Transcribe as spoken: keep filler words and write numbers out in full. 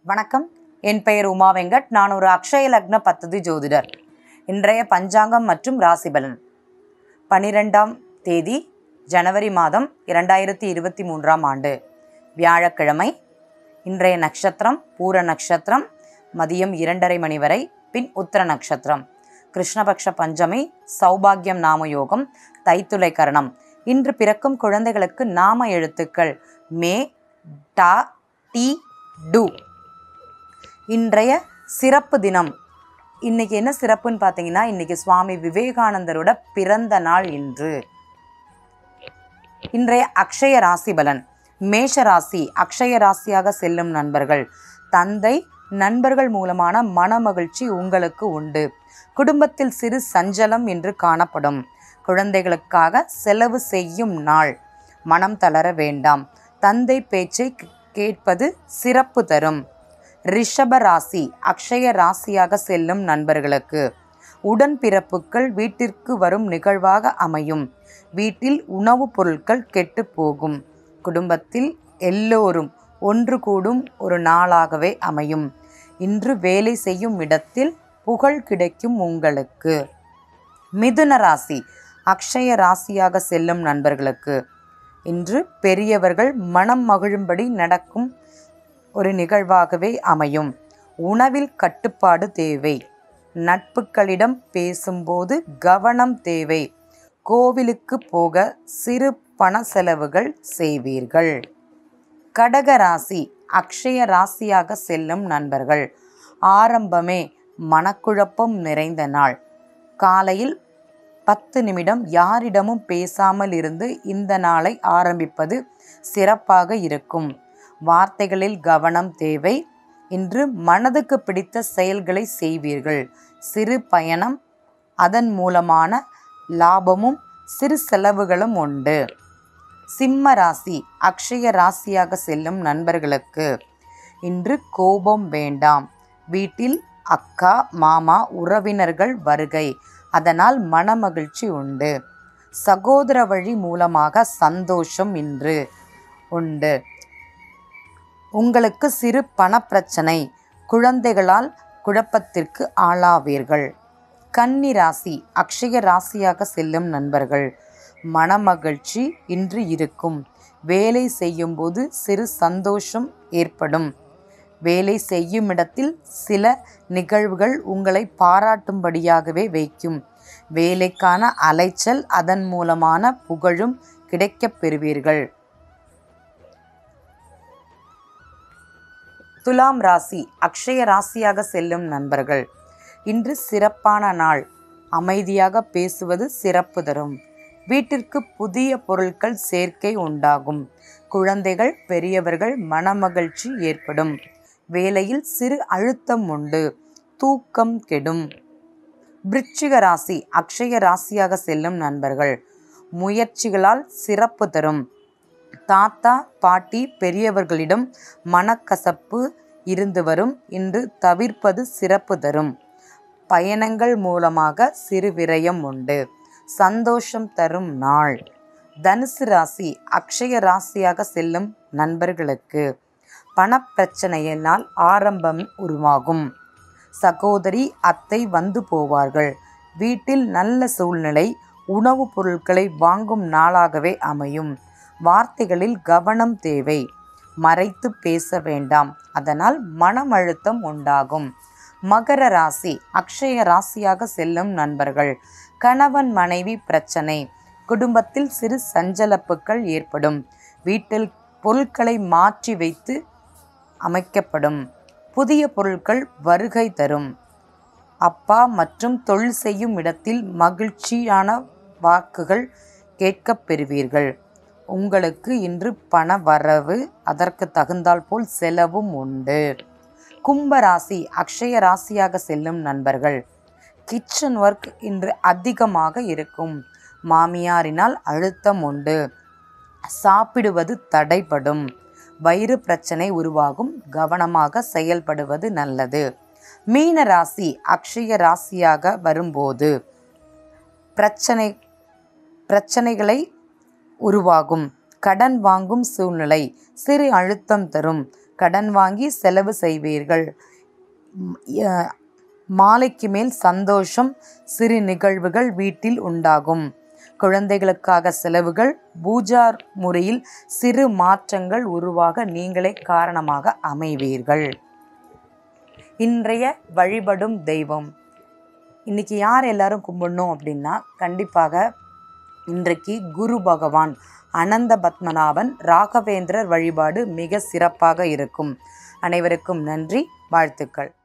வணக்கம், என் பெயர் உமா வெங்கட். நான் ஒரு அக்ஷய லக்ன பத்ததி ஜோதிடர். இன்றைய பஞ்சாங்கம் மற்றும் ராசிபலன் பனிரெண்டாம் தேதி ஜனவரி மாதம் இரண்டாயிரத்தி இருபத்தி மூன்றாம் ஆண்டு வியாழக்கிழமை. இன்றைய நட்சத்திரம் பூர நட்சத்திரம், மதியம் இரண்டரை மணி வரை. பின் உத்திர நட்சத்திரம், கிருஷ்ணபக்ஷ பஞ்சமி, சௌபாகியம் நாம யோகம், தைத்துளை கரணம். இன்று பிறக்கும் குழந்தைகளுக்கு நாம எழுத்துக்கள் மே, டா, டி, டு. இன்றைய சிறப்பு தினம். இன்னைக்கு என்ன சிறப்புன்னு பார்த்தீங்கன்னா, இன்னைக்கு சுவாமி விவேகானந்தரோட பிறந்த நாள். இன்று இன்றைய அக்ஷய ராசிபலன். மேஷ ராசி அக்ஷய ராசியாக செல்லும் நண்பர்கள். தந்தை நண்பர்கள் மூலமான மனமகிழ்ச்சி உங்களுக்கு உண்டு. குடும்பத்தில் சிறு சஞ்சலம் என்று காணப்படும். குழந்தைகளுக்காக செலவு செய்யும் நாள். மனம் தளர வேண்டாம். தந்தை பேச்சை கேட்பது சிறப்பு தரும். ரிஷப ராசி அக்ஷய ராசியாக செல்லும் நண்பர்களுக்கு உடன்பிறப்புகள் வீட்டிற்கு வரும் நிகழ்வாக அமையும். வீட்டில் உணவுப் பொருட்கள் கெட்டு போகும். குடும்பத்தில் எல்லோரும் ஒன்று கூடும் ஒரு நாளாகவே அமையும். இன்று வேலை செய்யும் இடத்தில் புகழ் கிடைக்கும் உங்களுக்கு. மிதுன ராசி அக்ஷய ராசியாக செல்லும் நண்பர்களுக்கு இன்று பெரியவர்கள் மனம் மகிழும்படி நடக்கும் ஒரு நிகழ்வாகவே அமையும். உணவில் கட்டுப்பாடு தேவை. நட்புகளிடம் பேசும்போது கவனம் தேவை. கோவிலுக்கு போக சிறு பண செலவுகள் செய்வீர்கள். கடக ராசி அக்ஷய ராசியாக செல்லும் நண்பர்கள். ஆரம்பமே மனக்குழப்பம் நிறைந்த நாள். காலையில் பத்து நிமிடம் யாரிடமும் பேசாமல் இருந்து இந்த நாளை ஆரம்பிப்பது சிறப்பாக இருக்கும். வார்த்தைகளில் கவனம் தேவை. இன்று மனதுக்கு பிடித்த செயல்களை செய்வீர்கள். சிறு பயணம், அதன் மூலமான லாபமும் சிறு செலவுகளும் உண்டு. சிம்ம ராசி அக்ஷய ராசியாக செல்லும் நண்பர்களுக்கு இன்று கோபம் வேண்டாம். வீட்டில் அக்கா, மாமா, உறவினர்கள் வருகை. அதனால் மனமகிழ்ச்சி உண்டு. சகோதர வழி மூலமாக சந்தோஷம் இன்று உண்டு. உங்களுக்கு சிறு பணப்பிரச்சனை. குழந்தைகளால் குழப்பத்திற்கு ஆளாவீர்கள். கன்னி ராசி அக்ஷய ராசியாக செல்லும் நண்பர்கள். மனமகிழ்ச்சி இன்று இருக்கும். வேலை செய்யும் போது சிறு சந்தோஷம் ஏற்படும். வேலை செய்யும் இடத்தில் சில நிகழ்வுகள் உங்களை பாராட்டும்படியாகவே வைக்கும். வேலைக்கான அலைச்சல், அதன் மூலமான புகழும் கிடைக்கப் பெறுவீர்கள். துலாம் ராசி அக்ஷய ராசியாக செல்லும் நண்பர்கள். இன்று சிறப்பான நாள். அமைதியாக பேசுவது சிறப்பு தரும். வீட்டிற்கு புதிய பொருட்கள் சேர்க்கை உண்டாகும். குழந்தைகள், பெரியவர்கள் மனமகிழ்ச்சி ஏற்படும். வேலையில் சிறு அழுத்தம் உண்டு. தூக்கம் கெடும். விருச்சிக ராசி அக்ஷய ராசியாக செல்லும் நண்பர்கள். முயற்சிகளால் சிறப்பு தரும். தாத்தா, பாட்டி, பெரியவர்களிடம் மனக்கசப்பு இருந்து வரும். இன்று தவிர்ப்பது சிறப்பு தரும். பயணங்கள் மூலமாக சிறு விரயம் உண்டு. சந்தோஷம் தரும் நாள். தனுசு ராசி அக்ஷய ராசியாக செல்லும் நண்பர்களுக்கு பணப்பிரச்சனையினால் ஆரம்பம் உருவாகும். சகோதரி, அத்தை வந்து போவார்கள். வீட்டில் நல்ல சூழ்நிலை. உணவுப் பொருட்களை வாங்கும் நாளாகவே அமையும். வார்த்தைகளில் கவனம் தேவை. மறைத்து பேச வேண்டாம். அதனால் மனம் அழுத்தம் உண்டாகும். மகர ராசி அக்ஷய ராசியாக செல்லும் நண்பர்கள். கணவன் மனைவி பிரச்சனை. குடும்பத்தில் சிறு சஞ்சலப்புகள் ஏற்படும். வீட்டில் பொருட்களை மாற்றி வைத்து அமைக்கப்படும். புதிய பொருட்கள் வருகை தரும். அப்பா மற்றும் தொழில் செய்யும் இடத்தில் மகிழ்ச்சியான வாக்குகள் கேட்கப் பெறுவீர்கள். உங்களுக்கு இன்று பண வரவு, அதற்கு தகுந்தால் போல் செலவும் உண்டு. கும்பராசி அக்ஷய ராசியாக செல்லும் நண்பர்கள். கிச்சன் ஒர்க் இன்று அதிகமாக இருக்கும். மாமியாரினால் அழுத்தம் உண்டு. சாப்பிடுவது தடைபடும். வயிறு பிரச்சனை உருவாகும். கவனமாக செயல்படுவது நல்லது. மீன ராசி அக்ஷய ராசியாக வரும்போது பிரச்சனை பிரச்சனைகளை உருவாகும். கடன் வாங்கும் சூழ்நிலை சிறு அழுத்தம் தரும். கடன் வாங்கி செலவு செய்வீர்கள். மாலைக்கு மேல் சந்தோஷம், சிறு நிகழ்வுகள் வீட்டில் உண்டாகும். குழந்தைகளுக்காக செலவுகள், பூஜா முறையில் சிறு மாற்றங்கள் உருவாக நீங்களே காரணமாக அமைவீர்கள். இன்றைய வழிபடும் தெய்வம், இன்னைக்கு யார் எல்லாரும் கும்பிடணும் அப்படின்னா, கண்டிப்பாக இன்றைக்கு குரு பகவான், அனந்த பத்மநாபன், ராகவேந்திரர் வழிபாடு மிக சிறப்பாக இருக்கும். அனைவருக்கும் நன்றி, வாழ்த்துக்கள்.